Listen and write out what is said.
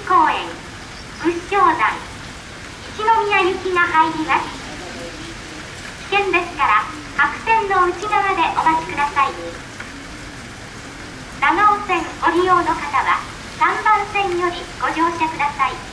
公園、仏性山、一宮行きが入ります。危険ですから、白線の内側でお待ちください。長尾線ご利用の方は、3番線よりご乗車ください。